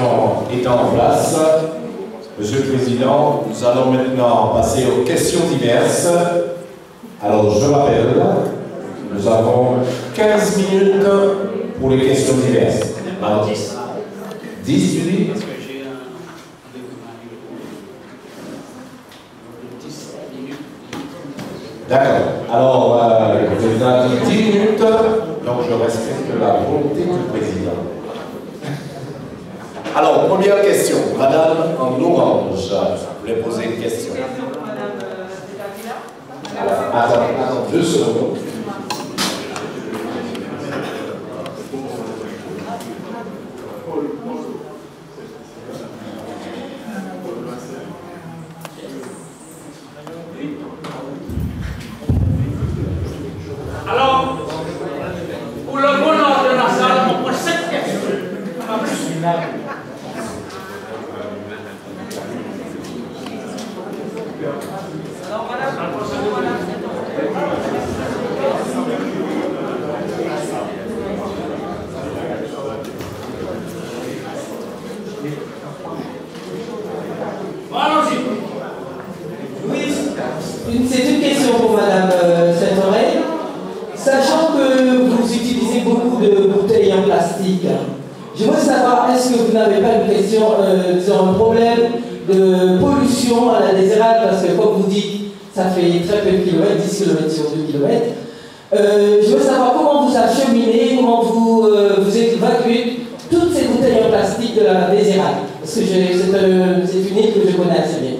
question étant en place, Monsieur le Président, nous allons maintenant passer aux questions diverses. Alors, je rappelle, nous avons 15 minutes pour les questions diverses. Alors, 10, tu dis? D'accord. Alors, le président a dit 10 minutes, donc je respecte la volonté du président. Alors, première question. Madame en orange, vous voulez poser une question. Alors, attends, 2 secondes. Alors, pour le bonheur de la salle, on pose 7 questions. Oui, c'est une question pour Madame Saint-Oreille. Sachant que vous utilisez beaucoup de bouteilles en plastique, je veux savoir, est-ce que vous n'avez pas une question, disons, un problème de pollution à la désirade, parce que comme vous dites, ça fait très peu de kilomètres, 10 km sur 2 km. Je veux savoir comment vous acheminez, comment vous évacuez toutes ces bouteilles en plastique de la désirade. Parce que c'est une île que je connais assez bien.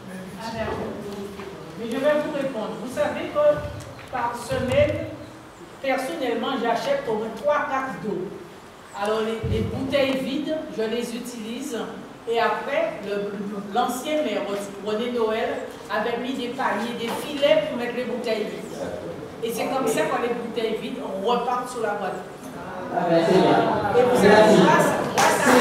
Mais je vais vous répondre. Vous savez que par semaine, personnellement, j'achète au moins 3 cartes d'eau. Alors les bouteilles vides, je les utilise. Et après, l'ancien maire, René Noël, avait mis des paniers, des filets pour mettre les bouteilles vides. Et c'est comme ça qu'on les bouteilles vides, on repart sur la voie. Ah ben c'est bien. Et vous avez grâce à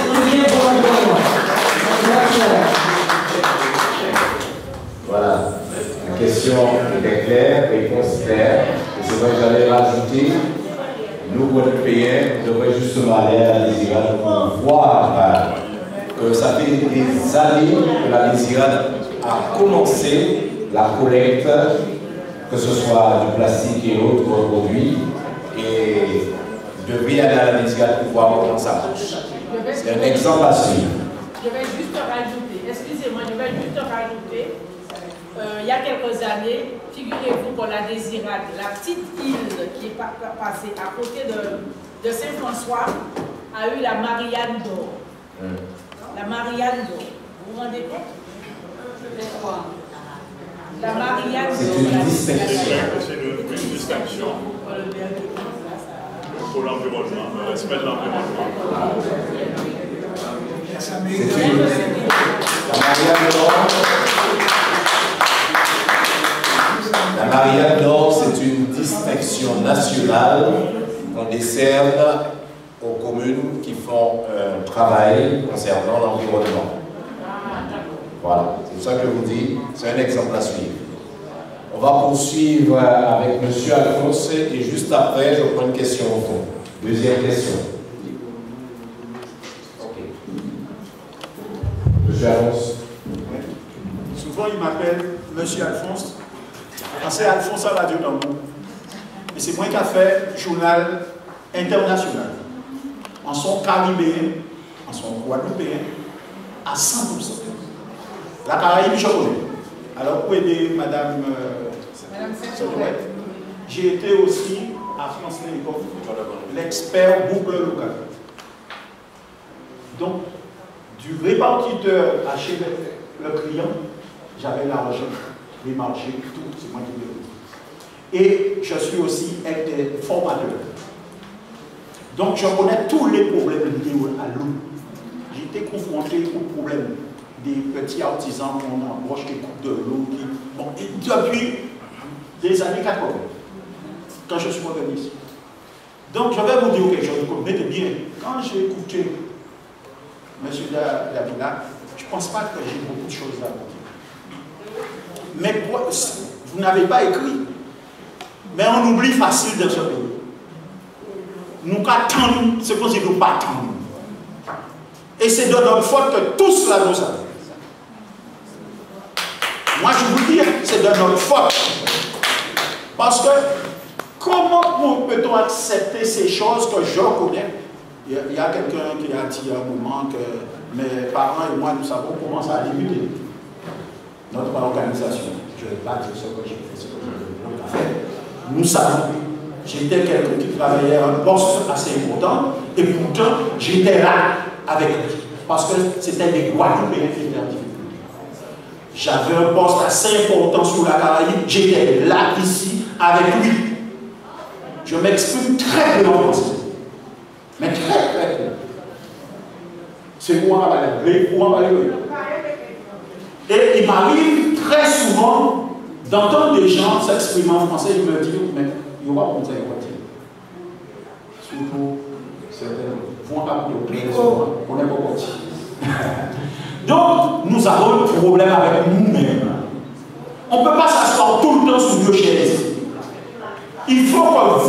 Voilà. La question était claire, réponse claire. Et c'est vrai que j'allais rajouter, nous, Guadeloupéens, nous devrions justement aller à la désirade pour voir que ça fait des années que la désirade a commencé la collecte, que ce soit du plastique et autres produits, et devrait aller à la désirade pour voir comment ça marche. C'est un exemple à suivre. Je vais juste rajouter, excusez-moi, je vais juste rajouter, il y a quelques années, figurez-vous pour la désirade, la petite île qui est passée à côté de Saint-François a eu la Marianne d'or. La Marianne d'or. Vous vous rendez compte? La Marianne d'or. C'est une distinction. C'est une distinction pour l'environnement, le respect de l'environnement. La Marianne d'or, c'est une distinction nationale qu'on décerne aux communes qui font un travail concernant l'environnement. Voilà, c'est ça que je vous dis, c'est un exemple à suivre. On va poursuivre avec M. Alphonse et juste après, je prends une question au fond. Deuxième question. Ok. M. Alphonse. Souvent, il m'appelle M. Alphonse. C'est Alphonse à la radio dans le monde. Et c'est moi qui ai fait journal international. En son caribéen, en son guadeloupéen, à 100%. La Caraïbe, je connais. Alors, pour aider Madame Saint-Oreille, j'ai été aussi à France Télécom, l'expert boucle local. Donc, du répartiteur à chez le client, j'avais l'argent, les marchés, tout, c'est moi qui le fais. Et je suis aussi formateur. Donc, je connais tous les problèmes liés à l'eau. J'ai été confronté aux problèmes des petits artisans qu'on embauche qui coupent de l'eau. Bon, et depuis des années 80, quand je suis revenu ici. Donc, je vais vous dire quelque chose, vous comprenez bien. Quand j'ai écouté M. Davila, je ne pense pas que j'ai beaucoup de choses à vous dire. Mais vous n'avez pas écrit. Mais on oublie facile dans ce pays. Nous attendons, c'est possible nous pas attendre. Et c'est de notre faute que tout cela nous arrive. Moi, je vous dis, c'est de notre faute. Parce que, comment peut-on accepter ces choses que je connais? Il y a quelqu'un qui a dit à un moment que mes parents et moi, nous savons comment ça a débuté. Notre organisation. Je ne vais pas dire ce que j'ai fait, ce que je veux faire. Nous savons. J'étais quelqu'un qui travaillait à un poste assez important, et pourtant, j'étais là avec lui. Parce que c'était des Guadeloupéens qui étaient en difficulté. J'avais un poste assez important sur la Caraïbe, j'étais là, ici, avec lui. Je m'exprime très peu en français. Mais très peu. C'est moi à la Et il m'arrive très souvent d'entendre des gens s'exprimer en français, ils me disent, mais il y aura comme ça, il y aura. Surtout, certains vont appeler on n'est pas parti. Donc, nous avons un problème avec nous-mêmes. On ne peut pas s'asseoir tout le temps sur deux chaises. Il faut que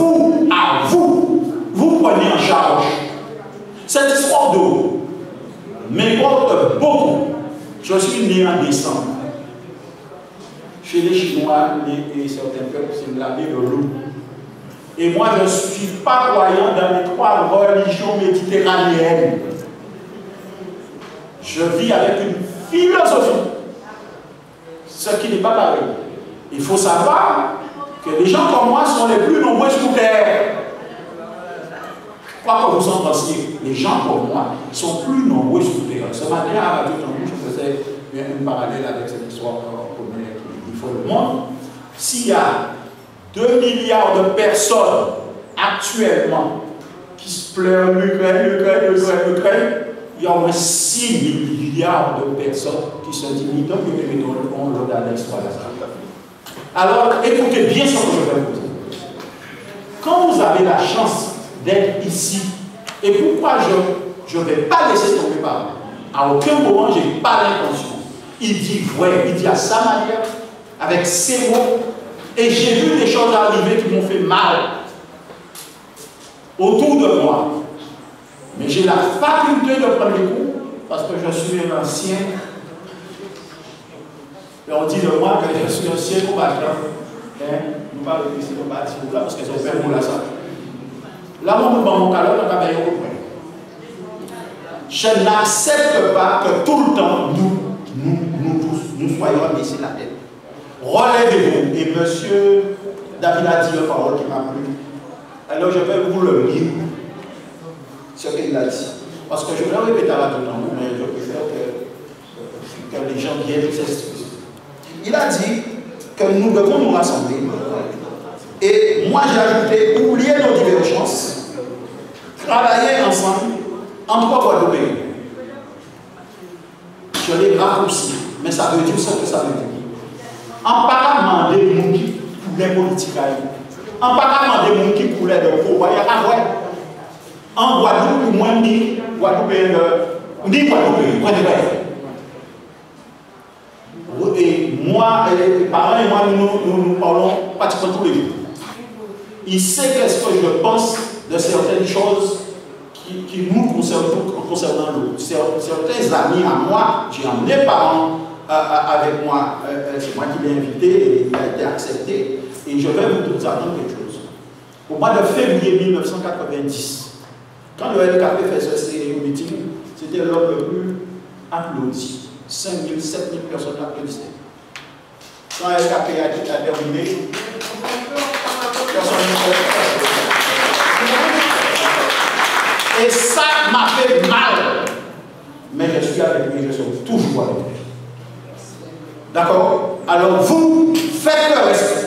vous preniez en charge. Cette histoire d'eau m'importe beaucoup. Je suis né en décembre. Chez les Chinois et certains peuples, c'est l'année de l'eau. Et moi, je ne suis pas croyant dans les trois religions méditerranéennes. Je vis avec une philosophie. Ce qui n'est pas pareil. Il faut savoir que les gens comme moi sont les plus nombreux sur terre. Quoi que vous en pensiez, les gens comme moi sont plus nombreux sur terre. Ce matin, à Radio Tambou, je faisais un parallèle avec cette histoire qu'il faut le monde. S'il y a 2 milliards de personnes actuellement qui se pleurent l'Ukraine, il y a au moins 6 milliards de personnes qui se disent que on le donne l'histoire. Alors, écoutez bien ce que je vais vous dire. Quand vous avez la chance d'être ici, et pourquoi je ne vais pas laisser tomber par là, à aucun moment je n'ai pas l'intention. Il dit vrai, il dit à sa manière, avec ses mots, et j'ai vu des choses arriver qui m'ont fait mal autour de moi. Mais j'ai la faculté de prendre les coups parce que je suis un ancien. Et on dit de moi que je suis un ancien combattant. Nous parlons de ce combattant là parce qu'ils ont fait pour la salle. Là, on me bat mon calot, on va bien au point. Je n'accepte pas que tout le temps, nous soyons baissés la tête. Relevez-vous. Et monsieur David a dit une parole qui m'a plu. Alors je vais vous le lire. Ce qu'il a dit. Parce que je vais le répéter à la tout le temps, mais je préfère que les gens viennent s'excuser. Il a dit que nous devons nous rassembler. Et moi j'ai ajouté, oublier nos divergences, travailler ensemble entre Guadeloupéens. Je l'ai raccourci, mais ça veut dire ce que ça veut dire. En pas demander les gens qui coulaient politique, en pas demander les gens qui coulaient de pouvoir, en Guadeloupe, moi, ni Guadeloupéen, ni Guadeloupéen, et moi, et les parents et moi, nous parlons pratiquement tous les jours. Il sait qu'est-ce que je pense de certaines choses qui nous concernant l'eau. Certains amis à moi, j'ai emmené parents avec moi, c'est moi qui l'ai invité et il a été accepté. Et je vais vous apprendre quelque chose. Au mois de février 1990, quand le LKP faisait ses meetings, c'était l'homme le plus applaudi. 5 000, 7 000 personnes applaudissaient. Quand le LKP a terminé, personne ne. Et ça m'a fait mal. Mais je suis avec lui, je suis toujours avec lui. D'accord? Alors vous, faites le respect.